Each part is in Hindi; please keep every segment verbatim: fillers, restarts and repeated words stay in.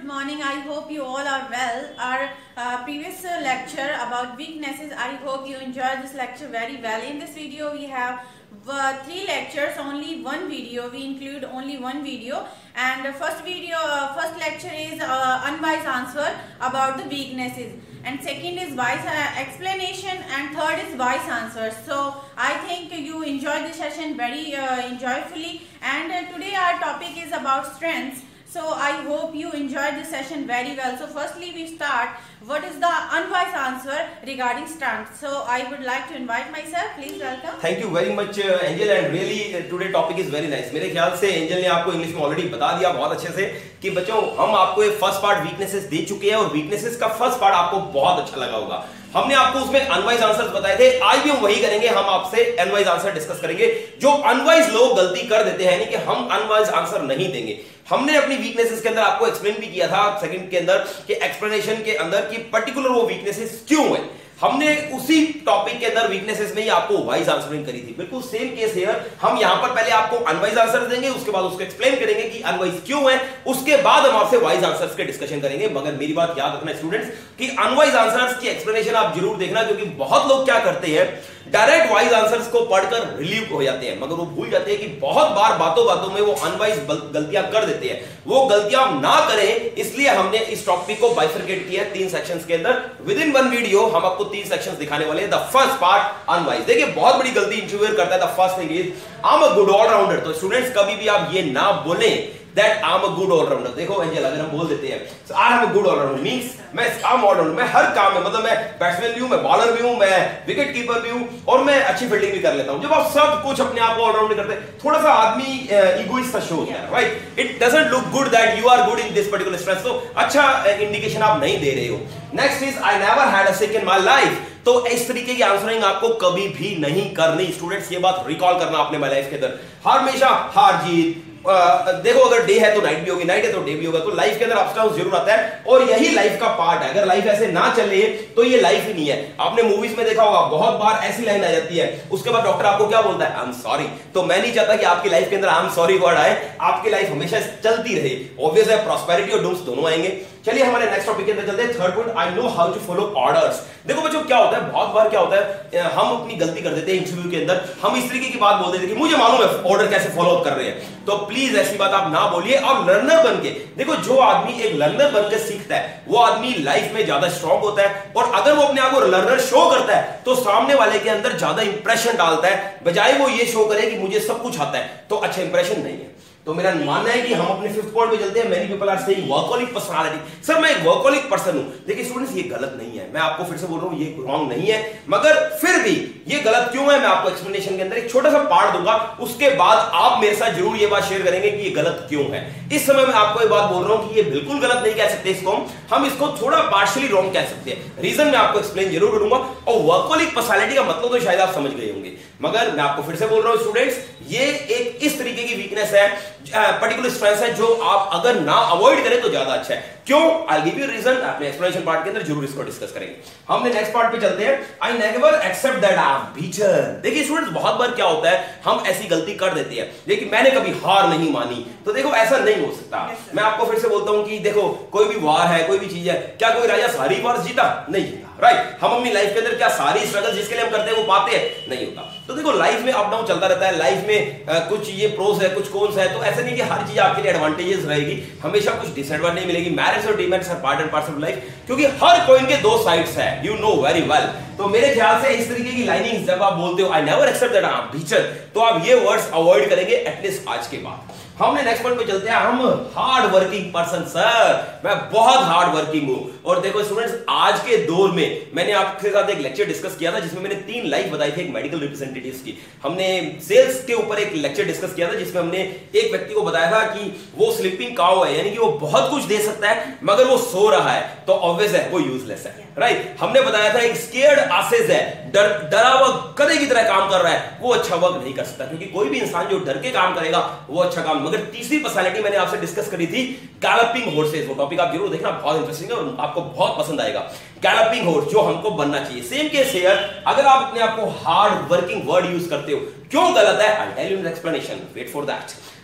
good morning. I hope you all are well. Our uh, previous uh, lecture about weaknesses, I hope you enjoyed this lecture very well. In this video we have uh, three lectures, only one video. We include only one video, and the first video uh, first lecture is uh, unwise answer about the weaknesses, and second is wise uh, explanation, and third is wise answers. So I think you enjoyed the session very uh, enjoyfully, and uh, today our topic is about strengths. So I hope you enjoyed the session very well. So firstly we start, what is the unwise answer regarding strengths? So I would like to invite myself, please welcome. Thank you very much uh, Angel, and really uh, today topic is very nice. मेरे ख्याल से एंजल ने आपको इंग्लिश में ऑलरेडी बता दिया बहुत अच्छे से कि बच्चों हम आपको एक फर्स्ट पार्ट वीकनेसेस दे चुके हैं, और वीकनेसेस का फर्स्ट पार्ट आपको बहुत अच्छा लगा होगा. हमने आपको उसमें अनवाइज आंसर्स बताए थे. आज भी हम वही करेंगे, हम आपसे अनवाइज आंसर डिस्कस करेंगे. जो अनवाइज लोग गलती कर देते हैं, यानी कि हम अनवाइज आंसर नहीं देंगे. हमने अपनी वीकनेसेस के अंदर आपको एक्सप्लेन भी किया था सेकंड के अंदर कि एक्सप्लेनेशन के अंदर कि पर्टिकुलर वो वीकनेसेस क्यों है. हमने उसी टॉपिक के अंदर वीकनेसेस में ही आपको वाइज आंसरिंग करी थी. बिल्कुल सेम केस है. हम यहां पर पहले आपको अनवाइज आंसर देंगे, उसके बाद उसको एक्सप्लेन करेंगे कि अनवाइज क्यों है, उसके बाद हम आपसे वाइज आंसर्स के डिस्कशन करेंगे. मगर मेरी बात याद रखना स्टूडेंट्स कि अनवाइज आंसर्स की एक्सप्लेनेशन आप जरूर देखना, क्योंकि बहुत लोग क्या करते हैं, डायरेक्ट वाइज आंसर्स को पढ़कर रिलीव हो जाते हैं, मगर वो भूल जाते हैं कि बहुत बार बातों बातों में वो अनवाइज गलतियां कर देते हैं. वो गलतियां ना करें, इसलिए हमने इस टॉपिक को बाइफरकेट किया तीन सेक्शंस के अंदर. विद इन वन वीडियो हम आपको तीन सेक्शंस दिखाने वाले हैं. The first part unwise. देखिए बहुत बड़ी गलती इंटरव्यूअर करता है. The first thing is I am a good allrounder. तो स्टूडेंट्स कभी भी आप ये ना बोलें that I'm a good all-rounder. देखो एंजल, अगर हम बोल देते हैं so I am a good all-rounder means मैं I'm all-rounder, मैं हर काम में, मतलब मैं बैट्समैन भी हूं, मैं बॉलर भी हूं, मैं विकेट कीपर भी हूं, और मैं अच्छी फील्डिंग भी कर लेता हूं. जब आप सब कुछ अपने आप को ऑलराउंड करते हैं, थोड़ा सा आदमी ईगोइस्ट सा शो होता है, right. It doesn't look good that you are good in this particular strength. तो अच्छा इंडिकेशन आप नहीं दे रहे हो. Next is I never had a sick in my life. तो इस तरीके की आंसरिंग आपको कभी भी नहीं करनी. स्टूडेंट्स ये बात रिकॉल करना अपने माय लाइफ के अंदर. हमेशा हार जीत, Uh, देखो अगर डे है तो नाइट भी होगी, नाइट है तो डे भी होगा. तो लाइफ के अंदर अप्स डाउन जरूर आता है, और यही लाइफ का पार्ट है. अगर लाइफ ऐसे ना चले तो ये लाइफ ही नहीं है. आपने मूवीज में देखा होगा बहुत बार ऐसी लाइन आ जाती है, उसके बाद डॉक्टर आपको क्या बोलता है, आई एम सॉरी. तो मैं नहीं चाहता कि आपकी लाइफ के अंदर आई एम सॉरी वर्ड आए. आपकी लाइफ हमेशा चलती रहे. ऑब्वियस है प्रॉस्पेरिटी और डूम्स दोनों आएंगे. चलिए हमारे नेक्स्ट टॉपिक के अंदर चलते हैं. Third point, I know how to follow orders. देखो बच्चों क्या होता है, बहुत बार क्या होता है, हम अपनी गलती कर देते हैं इंटरव्यू के अंदर. हम इस तरीके की बात बोल देते हैं कि मुझे मालूम है ऑर्डर कैसे फॉलो अप कर रहे हैं. तो प्लीज ऐसी बात आप ना बोलिए. और लर्नर बनके देखो, जो आदमी एक लर्नर बनकर सीखता है वो आदमी लाइफ में ज्यादा स्ट्रांग होता है. और अगर वो अपने आप को लर्नर शो करता है तो सामने वाले के अंदर ज्यादा इंप्रेशन डालता है, बजाय वो ये शो करे कि मुझे सब कुछ आता है. तो अच्छा इंप्रेशन नहीं है. तो मेरा मानना है कि हम अपने फिफ्थ पॉइंट पे चलते हैं. Many people are saying workaholic personality. Sir मैं एक वर्कहोलिक पर्सन हूं. देखिए स्टूडेंट्स ये गलत नहीं है. मैं आपको फिर से बोल रहा हूं ये रॉन्ग नहीं है, मगर फिर भी ये गलत क्यों है मैं आपको एक्सप्लेनेशन के अंदर एक छोटा सा पार्ट दूंगा. उसके बाद आप मेरे साथ जरूर ये बात शेयर करेंगे कि ये गलत क्यों है. इस समय मैं आपको एक बात बोल रहा हूं कि ये बिल्कुल गलत नहीं कह सकते इसको, हम इसको थोड़ा पार्शियली रॉन्ग कह सकते हैं. रीजन मैं आपको एक्सप्लेन जरूर करूंगा. और वर्कहोलिक पर्सनालिटी का मतलब तो शायद आप समझ गए होंगे, मगर मैं आपको फिर से बोल रहा हूं स्टूडेंट्स, ये एक इस तरीके की वीकनेस है, पर्टिकुलर स्ट्रेंथ है, जो आप अगर ना अवॉइड करें तो ज्यादा अच्छा है. क्यों? I give you reason. अपने एक्सप्लेनेशन पार्ट के अंदर जरूर इसको डिस्कस करेंगे. हमने नेक्स्ट पार्ट पे चलते हैं. I never accept that I am beaten. देखिए स्टूडेंट्स बहुत बार क्या होता है, हम ऐसी गलती कर देते हैं, लेकिन मैंने कभी हार नहीं मानी. तो देखो ऐसा नहीं हो सकता. yes, मैं आपको फिर से बोलता हूं कि देखो कोई भी वार है, कोई भी चीज है, क्या कोई राजा सारी वार जीता? नहीं जीता, राइट. हम अपनी लाइफ के अंदर क्या सारी स्ट्रगल जिसके लिए हम करते हैं वो पाते हैं? नहीं होता. तो देखो लाइफ में अप डाउन चलता रहता है. लाइफ में आ, कुछ ये प्रोस है, कुछ कॉन्स है. तो ऐसा नहीं कि हर चीज आपके लिए एडवांटेजेस रहेगी, हमेशा कुछ डिसएडवांटेज मिलेगी. मैरिज और demerits are part and parcel of life, क्योंकि हर कॉइन के दो साइड्स है. You know very well. तो मेरे ख्याल से इस तरीके की लाइनिंग जब आप बोलते हो I never accept that I am beaten, तो आप ये वर्ड्स अवॉइड करेंगे एटलीस्ट आज के बाद. हमने नेक्स्ट पॉइंट पे चलते हैं. हम हार्ड वर्किंग पर्सन. सर मैं बहुत हार्ड वर्किंग हूं. और देखो स्टूडेंट्स आज के दौर में मैंने आपके साथ एक लेक्चर डिस्कस किया था जिसमें मैंने तीन लाइफ बताई थी एक मेडिकल रिप्रेजेंटेटिव्स की. हमने सेल्स के ऊपर एक लेक्चर डिस्कस किया था जिसमें हमने एक व्यक्ति को बताया था कि वो स्लीपिंग काउ है, यानी कि वो बहुत कुछ दे सकता है मगर वो सो रहा है, तो ऑब्वियस है वो यूजलेस है, राइट. हमने बताया था एक स्केयर्ड आसेस है, डर डरा हुआ गधे की तरह काम कर रहा है, वो अच्छा वर्क नहीं कर सकता, क्योंकि कोई भी इंसान जो डर के काम करेगा वो अच्छा काम. मगर तीसरी पर्सनालिटी मैंने आपसे डिस्कस करी थी गैलपिंग हॉर्सेस. वो टॉपिक आप जरूर देखना, बहुत इंटरेस्टिंग है और आपको बहुत पसंद आएगा. गैलपिंग हॉर्स जो हमको बनना चाहिए. Same case here. अगर आप अपने आप को हार्ड वर्किंग वर्ड यूज करते हो, क्यों गलत है? I tell you in explanation, wait for that.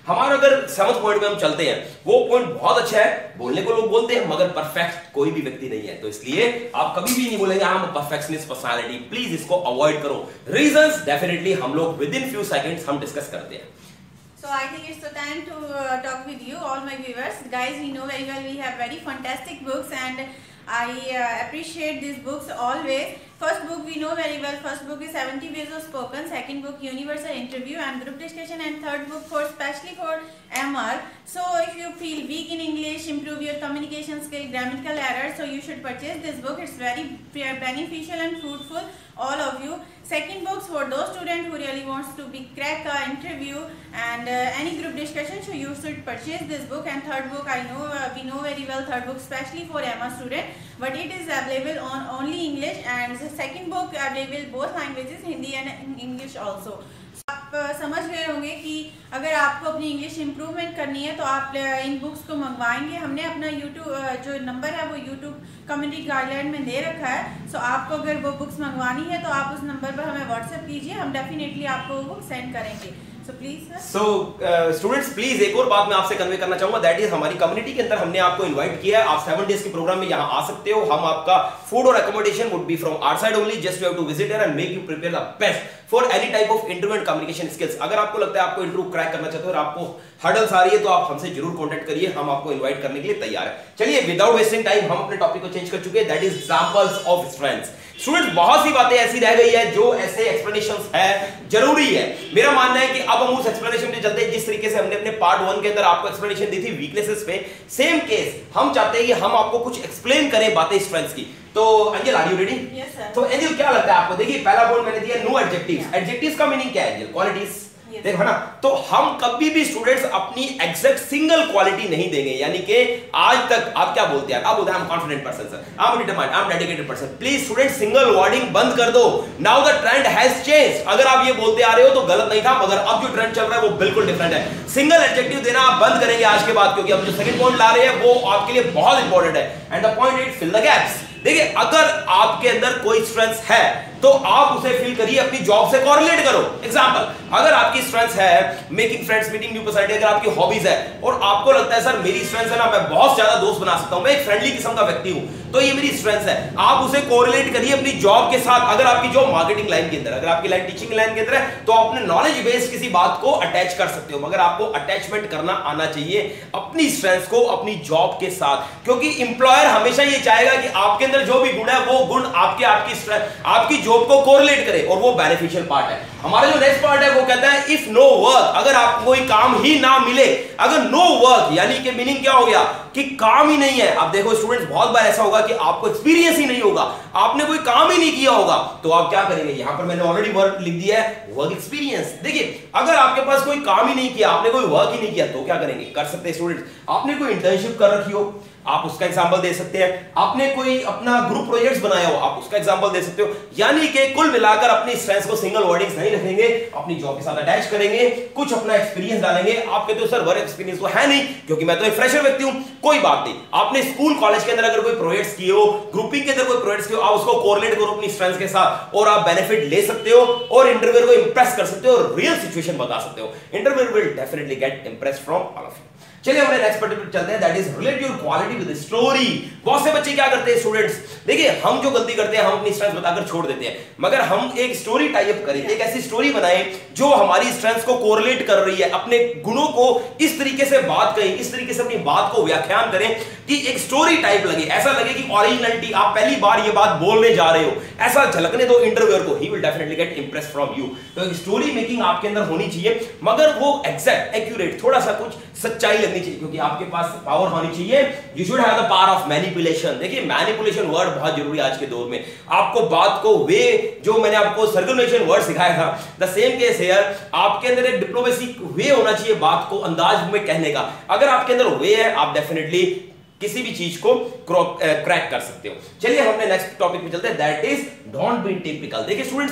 हमारा अगर सेवंथ पॉइंट में हम चलते हैं, वो पॉइंट बहुत अच्छा है, बोलने को लोग बोलते हैं मगर परफेक्ट कोई भी व्यक्ति नहीं है, तो इसलिए आप कभी भी नहीं बोलेंगे हम परफेक्शनिस्ट पर्सनालिटी, प्लीज इसको अवॉइड करो। रीजंस डेफिनेटली हम लोग विद इन फ्यू सेकंड्स हम डिस्कस करते हैं। So I think it's the time to uh, talk with you, all my viewers. Guys, we know very well we have very fantastic books, and I uh, appreciate these books always. First book we know very well. First book is seventy ways of spoken. Second book universal interview and group discussion, and third book for especially for M R. So if you feel weak in English, improve your communication skill, grammatical errors, so you should purchase this book. It's very beneficial and fruitful, all of you. Second books for those students who really wants to be crack a interview and uh, any group discussion, so you should purchase this book. And third book, I know uh, we know very well third book especially for M R student, but it is available on only English, and the second book available both languages, Hindi and English also. आप समझ गए होंगे कि अगर आपको अपनी इंग्लिश इम्प्रूवमेंट करनी है तो आप इन बुक्स को मंगवाएंगे। हमने अपना यूट्यूब जो नंबर है वो यूट्यूब कम्युनिटी गाइडलाइन में दे रखा है, सो आपको अगर वो बुक्स मंगवानी है तो आप उस नंबर पर हमें व्हाट्सएप कीजिए, हम डेफिनेटली आपको वो बुक सेंड करेंगे। So please so students please एक और बात मैं आपसे कन्वे करना चाहूंगा, दैट इज हमारी कम्युनिटी के अंदर हमने आपको इनवाइट किया है, आप सेवन डेज के प्रोग्राम में यहाँ आ सकते हो। हम आपका फूड और accommodation would be from our side only, just you have to visit here and make you prepare the best for any type of interview and communication skills. अगर आपको लगता है आपको इंटरव्यू क्रैक करना चाहते हो और आपको हर्डल्स आ रही है तो आप हमसे जरूर कांटेक्ट करिए, हम आपको इनवाइट करने के लिए तैयार है। चलिए विदाउट वेस्टिंग टाइम हम अपने टॉपिक को चेंज कर चुके हैं, that is examples of strengths. Students बहुत सी बातें ऐसी रह गई है जो ऐसे एक्सप्लेनेशंस है जरूरी है। मेरा मानना है कि अब हम उस एक्सप्लेनेशन पे चलते हैं जिस तरीके से हमने अपने पार्ट वन के अंदर आपको एक्सप्लेनेशन दी थी वीकनेसेस पे, सेम केस हम चाहते हैं कि हम आपको कुछ एक्सप्लेन करें बातें स्ट्रेंथ्स की। तो Angel are you ready? Yes sir. तो एंजल क्या लगता है आपको? देखिए पहला पॉइंट मैंने दिया नो एडजेक्टिव्स। एडजेक्टिव्स का मीनिंग क्या है एंजल? क्वालिटीज। देखो ना, तो हम कभी भी स्टूडेंट्स अपनी एग्जैक्ट सिंगल क्वालिटी नहीं देंगे, यानी कि आज तक आप क्या बोलते हैं? आप बोलते हैं I am confident person sir, I am determined, I am dedicated person. Please student single wording बंद कर दो। Now the trend has changed. अगर आप ये बोलते आ रहे हो तो गलत नहीं था, मगर अब जो ट्रेंड चल रहा है वो बिल्कुल डिफरेंट है। सिंगल एडजेक्टिव देना आप बंद करेंगे आज के बाद, क्योंकि अब जो सेकंड पॉइंट ला रहे हैं वो आपके लिए बहुत इंपॉर्टेंट है। And the point is fill the gaps. देखिए अगर आपके अंदर कोई स्ट्रेंथ है तो आप उसे फिल करिए, अपनी जॉब से कोरिलेट करो। एग्जांपल, अगर आपकी स्ट्रेंथ है making friends, meeting new personality, अगर आपकी हॉबीज है और आपको लगता है सर मेरी स्ट्रेंथ है ना, मैं बहुत ज्यादा दोस्त बना सकता हूं, मैं एक फ्रेंडली किस्म का व्यक्ति हूं, तो ये मेरी स्ट्रेंथ है, आप उसे कोरिलेट करिए अपनी जॉब के साथ। अगर आपकी जॉब मार्केटिंग लाइन के अंदर, अगर आपकी लाइन टीचिंग लाइन के अंदर है तो अपने नॉलेज बेस्ड किसी बात को अटैच कर सकते हो, मगर आपको अटैचमेंट करना आना चाहिए अपनी स्ट्रेंथ को अपनी जॉब के साथ, क्योंकि एम्प्लॉयर हमेशा ये चाहेगा कि आपके अंदर जो भी गुण है वो गुण आपके आपकी आपकी जॉब को कोरिलेट करे, और वो बेनिफिशियल पार्ट है। हमारा जो नेक्स्ट पार्ट है वो कहता है इफ नो वर्क, अगर आपको कोई काम ही ना मिले, अगर नो वर्क यानी कि मीनिंग क्या हो गया कि काम ही नहीं है। अब देखो स्टूडेंट्स बहुत बार ऐसा होगा कि आपको एक्सपीरियंस ही नहीं होगा, आपने कोई काम ही नहीं किया होगा, तो आप क्या करेंगे? यहां पर मैंने ऑलरेडी वर्क लिख दिया है, वर्क एक्सपीरियंस। देखिए अगर आपके पास कोई काम ही नहीं किया, आपने कोई वर्क ही नहीं किया, तो क्या करेंगे? कर सकते हैं स्टूडेंट्स, आपने कोई इंटर्नशिप कर रखी हो, आप उसका एग्जांपल दे सकते हैं, आपने कोई अपना ग्रुप प्रोजेक्ट्स बनाया हो, आप उसका एग्जांपल दे सकते हो। यानी कि कुल मिलाकर अपनी स्ट्रेंथ्स को सिंगल वर्डिंग्स नहीं रखेंगे, अपनी जॉब के साथ अटैच करेंगे, कुछ अपना एक्सपीरियंस डालेंगे। आप कहते हो सर वर्क एक्सपीरियंस तो है नहीं क्योंकि मैं तो एक फ्रेशर व्यक्ति हूं, कोई बात नहीं, आपने स्कूल कॉलेज के अंदर अगर कोई प्रोजेक्ट्स किए हो, ग्रुपिंग के अंदर कोई प्रोजेक्ट्स किए हो, आप उसको कोरिलेट करो अपनी स्ट्रेंथ्स के साथ और आप बेनिफिट ले सकते हो और इंटरव्यूअर को इंप्रेस कर सकते हो और रियल सिचुएशन बता सकते हो। Interviewer will definitely get impressed from all of you. चलिए अपने नेक्स्ट पॉइंट पे चलते हैं, that is relate your quality with story. बहुत से बच्चे क्या करते हैं स्टूडेंट्स, देखिए हम जो गलती करते हैं हम अपनी स्ट्रेंथ बताकर छोड़ देते हैं, मगर हम एक स्टोरी टाइप अप करें, एक ऐसी स्टोरी बनाएं जो हमारी स्ट्रेंथ को कोरिलेट कर रही है, अपने गुणों को इस तरीके से बात करें, इस तरीके से अपनी बात को व्याख्यान करें कि एक स्टोरी टाइप लगे, ऐसा लगे कि ओरिजिनलिटी, आप पहली बार ये बात बोलने जा रहे हो, ऐसा झलकने दो इंटरव्यूअर को, he will definitely get impressed from you. तो एक स्टोरी मेकिंग आपके अंदर होनी चाहिए, मगर वो एग्जैक्ट एक्यूरेट, थोड़ा सा कुछ सच्चाई लगनी चाहिए, क्योंकि आपके पास पावर होनी चाहिए। You should have the power of manipulation. देखिए मैनिपुलेशन वर्ड बहुत जरूरी है आज के दौर में, आपको बात को वे, जो मैंने आपको सर्कुलेशन वर्ड सिखाया था, द सेम केस हियर, आपके अंदर एक डिप्लोमेसी वे होना चाहिए बात को अंदाज में कहने का। अगर आपके अंदर वे है, आप डेफिनेटली किसी भी चीज को क्रैक कर सकते हो। चलिए हम अपने नेक्स्ट टॉपिक पे चलते हैं, that is don't be typical. देखिए स्टूडेंट्स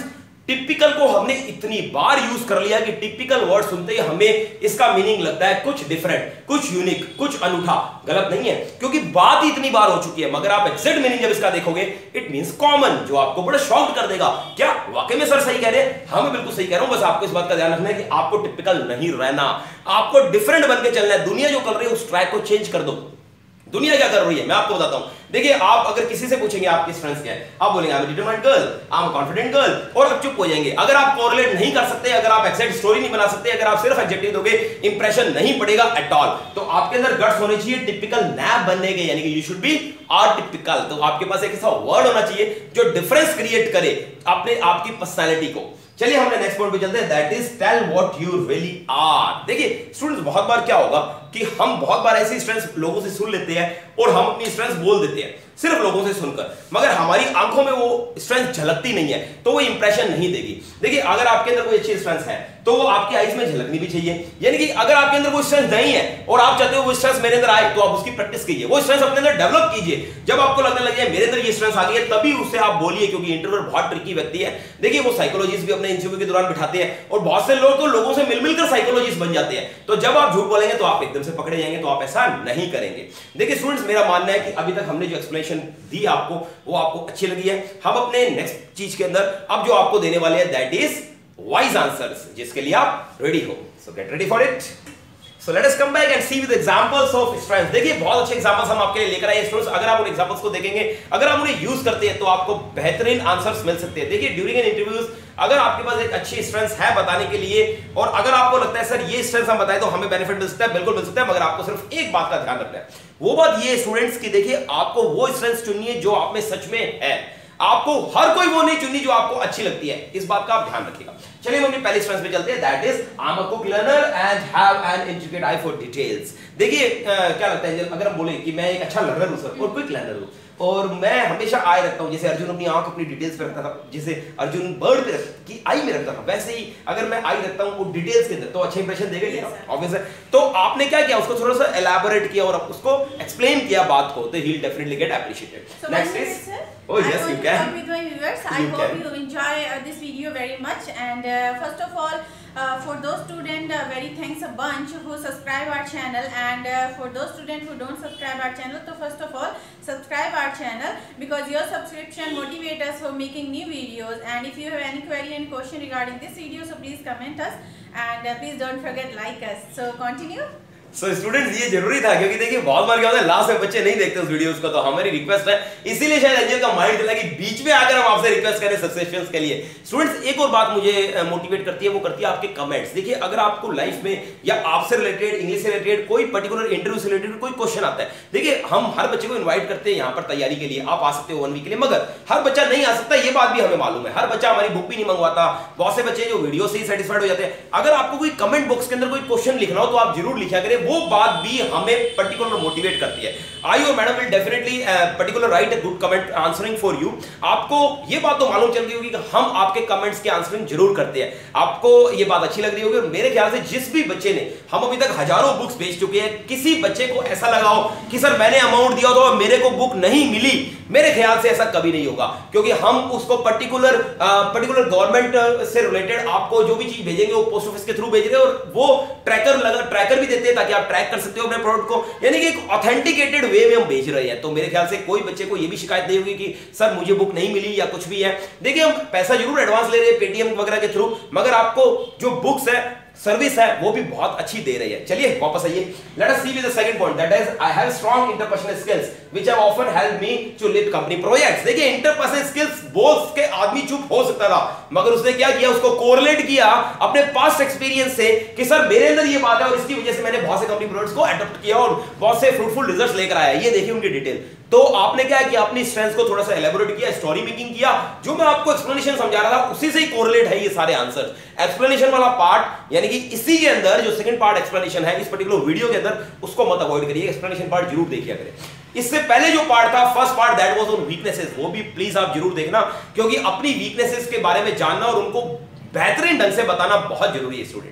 टिपिकल को हमने इतनी बार यूज कर लिया कि टिपिकल वर्ड सुनते ही हमें इसका मीनिंग लगता है कुछ डिफरेंट, कुछ यूनिक, कुछ अनूठा। गलत नहीं है, क्योंकि बात ही इतनी बार हो चुकी है। मगर आप एग्जैक्ट मीनिंग जब इसका देखोगे, इट मींस कॉमन, जो आपको बड़ा शॉक्ड कर देगा। क्या वाकई में सर सही कह रहे हैं? हाँ मैं बिल्कुल सही कह रहा हूं। बस आपको इस बात का ध्यान रखना है कि आपको टिपिकल नहीं रहना, आपको डिफरेंट बन के चलना है। दुनिया जो कर रही है उस ट्रैक को चेंज कर दो। दुनिया क्या कर रही है मैं आपको बताता हूं। देखिए, आप अगर किसी से पूछेंगे आपकी स्ट्रेंथ क्या है, आप बोलेंगे I am determined girl, I am confident girl, और आप चुप हो जाएंगे। अगर आप कोरिलेट नहीं कर सकते, अगर आप एग्जैक्ट स्टोरी नहीं बना सकते, अगर आप सिर्फ एडजेक्टिव दोगे, इंप्रेशन नहीं पड़ेगा एट ऑल। तो आपके अंदर गट्स होने चाहिए टिपिकल नैप बनने के, यानी कि यू शुड बी आर्टिपिकल। तो आपके पास एक ऐसा वर्ड होना चाहिए जो डिफरेंस क्रिएट करे अपने आपकी पर्सनैलिटी को। चलिए हमने नेक्स्ट पॉइंट पे चलते हैं, that is tell what you really are. देखिए स्टूडेंट्स, बहुत बार क्या होगा कि हम बहुत बार ऐसी स्ट्रेंथ लोगों से सुन लेते हैं और हम अपनी स्ट्रेंथ बोल देते हैं सिर्फ लोगों से सुनकर, मगर हमारी आंखों में वो स्ट्रेंथ झलकती नहीं है, तो वो इंप्रेशन नहीं देगी। देखिए, अगर आपके अंदर कोई अच्छी स्ट्रेंथ है तो वो आपकी आईज में झलकनी भी चाहिए। यानी कि अगर आपके अंदर वो स्ट्रेंथ नहीं है और आप चाहते हो वो स्ट्रेंथ मेरे अंदर आए, तो आप उसकी प्रैक्टिस कीजिए, वो स्ट्रेंथ अपने अंदर डेवलप कीजिए। जब आपको लगने लगे मेरे अंदर ये स्ट्रेंथ आ गई है, तभी उससे आप बोलिए, क्योंकि इंट्रोवर्ट बहुत ट्रिकी व्यक्ति है। देखिए, वो साइकोलॉजिस्ट भी अपने इंटरव्यू के दौरान बिठाते हैं और बहुत से लोग तो लोगों से मिल मिलकर साइकोलॉजिस्ट बन जाते हैं। तो जब आप झूठ बोलेंगे तो आप एकदम से पकड़े जाएंगे, तो आप ऐसा नहीं करेंगे। देखिए स्टूडेंट्स, मेरा मानना है कि अभी तक हमने जो एक्सप्लेनेशन दी आपको, वो आपको अच्छी लगी है। हम अपने नेक्स्ट चीज के अंदर अब जो आपको देने वाले हैं, दैट इज वाइज आंसर्स, जिसके लिए आप रेडी हो। So get ready for it. So let us come back and see with examples of strengths. देखिए, बहुत अच्छे एग्जांपल्स हम आपके लिए लेकर आए स्टूडेंट्स। अगर आप उन एग्जांपल्स को देखेंगे, अगर आप उन्हें यूज करते हैं, तो आपको बेहतरीन आंसर्स मिल सकते हैं। देखिए, ड्यूरिंग एन इंटरव्यूज अगर आपके पास एक अच्छी स्ट्रेंथ है बताने के लिए, और अगर आपको लगता है सर ये स्ट्रेंथ हम बताएं तो हमें बेनिफिट मिल सकता है, बिल्कुल मिल सकता है, मगर आपको सिर्फ एक बात का ध्यान रखना है। वो बात ये स्टूडेंट्स की, देखिए आपको वो स्ट्रेंथ चुनिए जो आप में सच में है। आपको हर कोई वो नहीं चुननी जो आपको अच्छी लगती है, इस बात का आप ध्यान रखिएगा। चलिए हम अपनी पहली स्ट्रेंथ पे चलते हैं, that is I am a quick learner and have an intricate eye for details. देखिए क्या लगता है अगर हम बोले कि मैं एक अच्छा लर्नर हूं सर और क्विक लर्नर हूं, और मैं हमेशा आई रखता हूं, जैसे अर्जुन अपनी आंख अपनी डिटेल्स पे रखता था, जैसे अर्जुन बर्ड पे की आई में रखता था, वैसे ही अगर मैं आई रखता हूं वो डिटेल्स के अंदर, तो अच्छा इंप्रेशन देगा क्या? ऑब्वियस है। तो आपने क्या किया, उसको थोड़ा सा एलैबोरेट किया और उसको एक्सप्लेन किया बात को, तो he will definitely get appreciated. Next is oh yes you can with my viewers. I you hope can. you enjoy uh, this video very much, and uh, first of all uh, for those students uh, very thanks a bunch who subscribe our channel, and uh, for those students who don't subscribe our channel, so first of all subscribe our channel, because your subscription motivates us for making new videos. And if you have any query and question regarding this video, so please comment us, and uh, please don't forget like us. So continue. So so, students ये जरूरी था, क्योंकि देखिए बहुत बार क्या होता है लास्ट में बच्चे नहीं देखते उस वीडियोस को, तो हमारी रिक्वेस्ट है, इसीलिए शायद एंजल का माइंड चला कि बीच में आकर हम आपसे रिक्वेस्ट करें सब्सक्रिप्शंस के लिए। स्टूडेंट्स, एक और बात मुझे मोटिवेट करती है, वो करती है आपके कमेंट्स। देखिए, अगर आपको लाइफ में या आपसे रिलेटेड, इंग्लिश से रिलेटेड, कोई पर्टिकुलर इंटरव्यू से रिलेटेड कोई क्वेश्चन आता है, देखिए हम हर बच्चे को इन्वाइट करते हैं यहाँ पर तैयारी के लिए, आप आ सकते हो वन वीक के लिए, मगर हर बच्चा नहीं आ सकता, ये बात भी हमें मालूम है। हर बच्चा हमारी बुक भी नहीं मंगवाता, बहुत से बच्चे जो वीडियो से ही सेटिस्फाइड हो जाते हैं। अगर आपको कोई कमेंट बॉक्स के अंदर कोई क्वेश्चन लिखना हो तो आप जरूर लिखा करें, वो बात भी हमें पर्टिकुलर मोटिवेट करती है। आई और madam will definitely particular right a good comment answering for you. आपको ये बात तो मालूम चल गई होगी कि हम आपके कमेंट्स के आंसरिंग जरूर करते हैं, आपको ये बात अच्छी लग रही होगी। और मेरे ख्याल से जिस भी बच्चे ने, हम अभी तक हजारों बुक्स बेच चुके हैं, किसी बच्चे को ऐसा लगा हो कि सर मैंने अमाउंट दिया तो मेरे को बुक नहीं मिली, मेरे ख्याल से ऐसा कभी नहीं होगा, क्योंकि हम उसको पर्टिकुलर पर्टिकुलर गवर्नमेंट से रिलेटेड आपको जो भी चीज भेजेंगे वो पोस्ट ऑफिस के थ्रू भेज रहे हैं, और वो ट्रैकर लगा ट्रैकर भी देते हैं ताकि आप ट्रैक कर सकते हो अपने प्रोडक्ट को, यानी कि एक ऑथेंटिकेटेड वे में हम भेज रहे हैं। तो मेरे ख्याल से कोई बच्चे को ये भी शिकायत नहीं होगी कि सर मुझे बुक नहीं मिली या कुछ भी है। देखिए, हम पैसा जरूर एडवांस ले रहे हैं पेटीएम वगैरह के थ्रू, मगर आपको जो बुक्स है, सर्विस है, वो भी बहुत अच्छी दे रही है। चलिए वापस आइए, let us see with the second point, that is I have strong interpersonal skills which have often helped me to lead company projects. देखिए, इंटरपर्सनल स्किल्स बोल के आदमी चुप हो सकता था, मगर उसने क्या किया, उसको कोरिलेट किया अपने पास्ट एक्सपीरियंस से कि सर मेरे अंदर ये बात है और इसकी वजह से मैंने बहुत से कंपनी प्रोजेक्ट्स को अडॉप्ट किया और बहुत से फ्रूटफुल रिजल्ट्स लेकर आया। ये देखिए उनकी डिटेल। तो आपने क्या किया, अपनी स्ट्रेंथ को थोड़ा सा एलैबोरेट किया, स्टोरी मेकिंग किया, जो मैं आपको एक्सप्लेनेशन समझा रहा था उसी से ही कोरिलेट है ये सारे आंसर। एक्सप्लेनेशन वाला पार्ट, यानी कि इसी के अंदर जो सेकंड पार्ट एक्सप्लेनेशन है इस पर्टिकुलर वीडियो के अंदर, उसको मत अवॉइड करिए, एक्सप्लेनेशन पार्ट जरूर देखिए करें। इससे पहले जो पार्ट था, first part, that was on weaknesses, वो भी प्लीज आप जरूर देखना, क्योंकि अपनी वीकनेसेस के बारे में जानना और उनको बेहतरीन ढंग से बताना बहुत जरूरी है स्टूडेंट्स।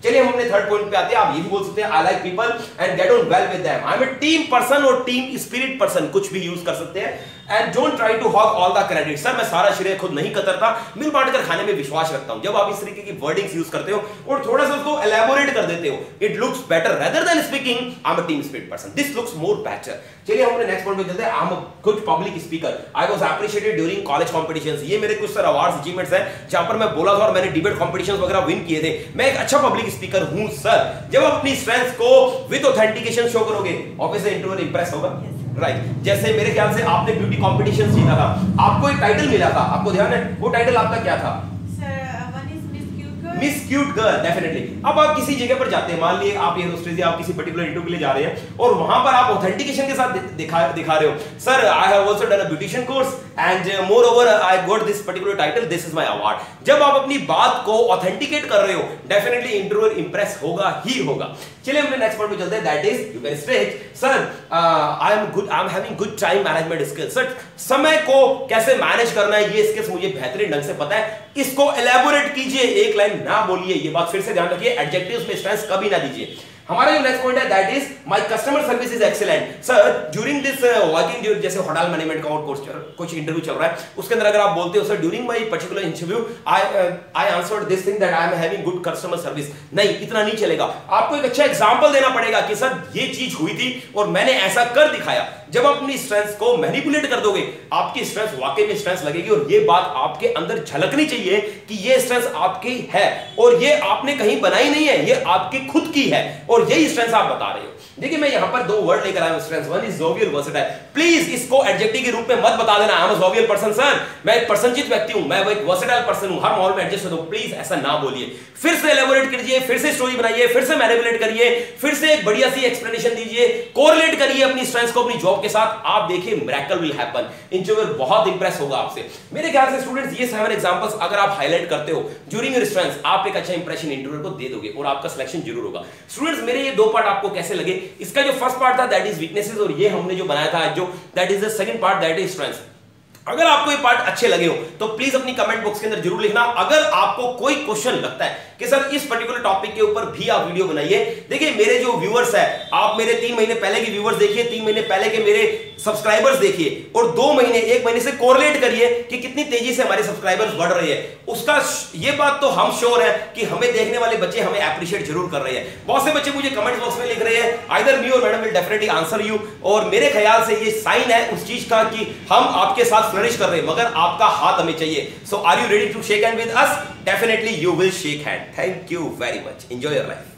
चलिए हम अपने थर्ड पॉइंट पे आते हैं। आप ये भी बोल सकते हैं I like people and get on well with them. I am a team person और टीम स्पिरिट पर्सन, कुछ भी यूज कर सकते हैं। And don't try to hog all the credit. Sir मैं सारा श्रेय खुद नहीं कतरता, मिल बांट कर खाने में विश्वास रखता हूं। जब आप इस तरीके की वर्डिंग्स यूज करते हो और थोड़ा सा उसको एलैबोरेट कर देते हो, it looks better rather than speaking I am a team spirit person, this looks more better. चलिए हम अपने नेक्स्ट पॉइंट पे चलते हैं। I am a good public speaker, I was appreciated during college competitions. ये मेरे कुछ सर अवार्ड्स अचीवमेंट्स हैं जहां पर मैं बोला था और मैंने डिबेट कॉम्पिटिशंस वगैरह विन किए थे। मैं एक अच्छा पब्लिक स्पीकर हूं सर। जब आप अपनी स्ट्रेंथ को विद ऑथेंटिकेशन शो करोगे, ऑब्वियसली इंटरव्यूअर इंप्रेस होगा, राइट right. जैसे मेरे ख्याल से आपने ब्यूटी कॉम्पिटिशन जीता था, आपको एक टाइटल मिला था, आपको ध्यान है वो टाइटल आपका क्या था? Miss cute girl, definitely. अब आप किसी जगह पर जाते हैं, मान लिए आप ये ऑस्ट्रेलिया आप किसी पर्टिकुलर इंटरव्यू के लिए जा रहे हैं और वहां पर आप ऑथेंटिकेशन के साथ दिखा दिखा रहे हो, sir I have also done a beautician course and moreover I got this particular title, this is my award. जब आप अपनी बात को ऑथेंटिकेट कर रहे हो, डेफिनेटली इंटरव्यूअर इंप्रेस होगा ही होगा। चलिए हम नेक्स्ट पॉइंट पे चलते हैं, that is you can state sir I am good I am having good time management skills. Sir समय को कैसे मैनेज करना है ये स्किल्स मुझे बेहतरीन ढंग से पता है, इसको एलैबोरेट कीजिए, एक लाइन ना बोलिए। ये बात फिर से ध्यान रखिए, एडजेक्टिव्स में स्ट्रेस कभी ना दीजिए। हमारा जो नेक्स्ट पॉइंट है that is my customer service is excellent. Sir during this working, जैसे होटल मैनेजमेंट का कोर्स कुछ इंटरव्यू चल रहा है, उसके अंदर अगर आप बोलते हो sir during my particular interview I I answered this thing that I am having good customer service, नहीं इतना नहीं चलेगा। आपको एक अच्छा एग्जांपल देना पड़ेगा कि सर ये चीज हुई थी और मैंने ऐसा कर दिखाया। जब आप अपनी स्ट्रेंथ को मैनिपुलेट कर दोगे, आपकी स्ट्रेंथ वाकई में स्ट्रेंथ लगेगी और ये बात आपके अंदर झलकनी चाहिए कि ये स्ट्रेंथ आपकी है और ये आपने कहीं बनाई नहीं है, ये आपकी खुद की है और यही स्ट्रेंथ आप बता रहे हो। देखिए मैं यहां पर दो वर्ड लेकर आया हूं strength, one is jovial versatile. Please इसको एडजेक्टिव के रूप में मत बता देना I am a jovial person. Sir मैं एक प्रसन्नचित व्यक्ति हूं, मैं वो एक वर्सेटाइल पर्सन हूं, हर माहौल में एडजस्ट हो। प्लीज ऐसा ना बोलिए, फिर से एलैबोरेट कीजिए, फिर से स्टोरी बनाइए, फिर से मैनिपुलेट करिए, फिर से एक बढ़िया सी एक्सप्लेनेशन दीजिए, कोरिलेट करिए अपनी स्ट्रेंथ को अपनी जॉब के साथ। आप देखिए मिरेकल विल हैपन, इंटरव्यूअर बहुत इंप्रेस होगा आपसे। मेरे ख्याल से स्टूडेंट्स ये सेवन एग्जांपल्स अगर आप हाईलाइट करते हो ड्यूरिंग योर स्ट्रेंथ, आप एक अच्छा इंप्रेशन इंटरव्यूअर को दे दोगे और आपका सिलेक्शन जरूर होगा। स्टूडेंट्स मेरे ये दो पार्ट आपको कैसे लगे? इसका जो फर्स्ट पार्ट था दैट इज वीकनेसेस और ये हमने जो बनाया था जो that is the second part that is strength. अगर आपको ये पार्ट अच्छे लगे हो तो प्लीज अपनी कमेंट बॉक्स के अंदर जरूर लिखना। अगर आपको कोई क्वेश्चन लगता है कि सर इस पर्टिकुलर टॉपिक के ऊपर भी आप वीडियो बनाइए, देखिए मेरे जो व्यूअर्स है, आप मेरे तीन महीने पहले के व्यूअर्स देखिए, तीन महीने पहले के मेरे सब्सक्राइबर्स देखिए और दो महीने एक महीने से कोरिलेट करिए कि कितनी तेजी से हमारे सब्सक्राइबर्स बढ़ रहे हैं। उसका ये बात तो हम श्योर है कि हमें देखने वाले बच्चे हमें अप्रिशिएट जरूर कर रहे हैं। बहुत से बच्चे मुझे कमेंट बॉक्स में लिख रहे हैं आइदर मी और madam will definitely answer you, और मेरे ख्याल से ये साइन है उस चीज का कि हम आपके साथ फ्लरिश कर रहे हैं, मगर आपका हाथ हमें चाहिए। So are you ready to shake hand with us? Definitely you will shake hand. Thank you very much, enjoy your life.